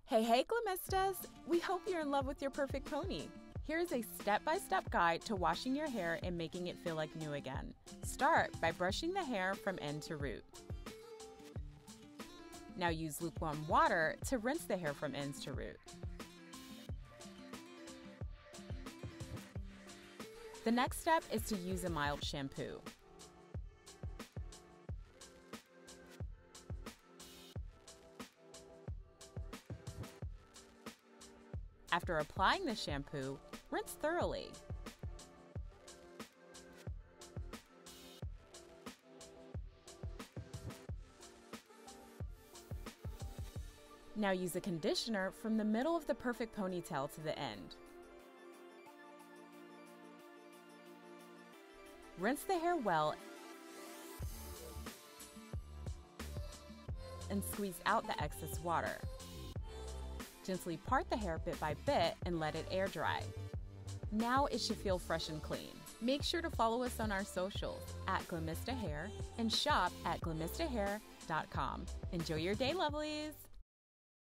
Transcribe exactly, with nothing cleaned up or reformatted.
Hey, hey, Glamistas! We hope you're in love with your perfect pony. Here's a step-by-step guide to washing your hair and making it feel like new again. Start by brushing the hair from end to root. Now use lukewarm water to rinse the hair from ends to root. The next step is to use a mild shampoo. After applying the shampoo, rinse thoroughly. Now use a conditioner from the middle of the perfect ponytail to the end. Rinse the hair well and squeeze out the excess water. Gently part the hair bit by bit and let it air dry. Now it should feel fresh and clean. Make sure to follow us on our socials at Glamista Hair and shop at glamista hair dot com. Enjoy your day, lovelies!